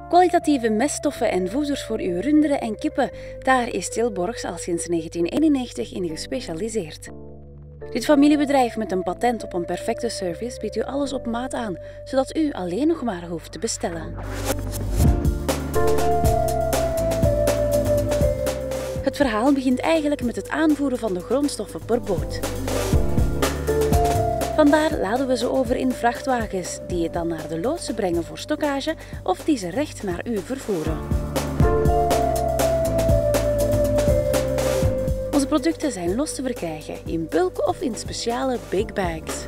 Kwalitatieve meststoffen en voeders voor uw runderen en kippen, daar is Tilborgs al sinds 1991 in gespecialiseerd. Dit familiebedrijf met een patent op een perfecte service biedt u alles op maat aan, zodat u alleen nog maar hoeft te bestellen. Het verhaal begint eigenlijk met het aanvoeren van de grondstoffen per boot. Vandaar laden we ze over in vrachtwagens, die het dan naar de loodsen brengen voor stockage of die ze recht naar u vervoeren. Onze producten zijn los te verkrijgen in bulk of in speciale big bags.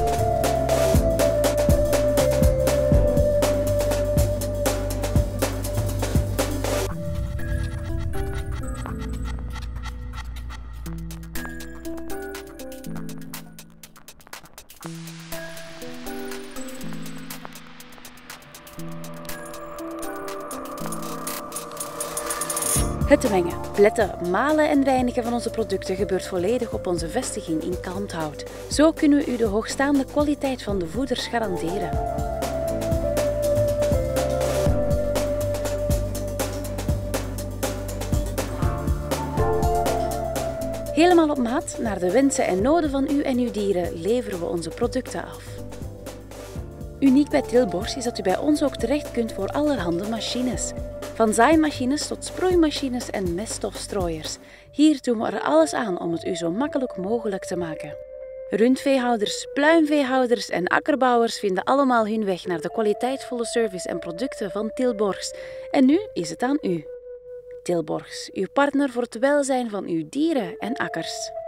Het mengen, pletten, malen en reinigen van onze producten gebeurt volledig op onze vestiging in Kalmthout. Zo kunnen we u de hoogstaande kwaliteit van de voeders garanderen. Helemaal op maat, naar de wensen en noden van u en uw dieren, leveren we onze producten af. Uniek bij Tilborgs is dat u bij ons ook terecht kunt voor allerhande machines. Van zaaimachines tot sproeimachines en meststofstrooiers. Hier doen we er alles aan om het u zo makkelijk mogelijk te maken. Rundveehouders, pluimveehouders en akkerbouwers vinden allemaal hun weg naar de kwaliteitsvolle service en producten van Tilborgs. En nu is het aan u. Tilborgs, uw partner voor het welzijn van uw dieren en akkers.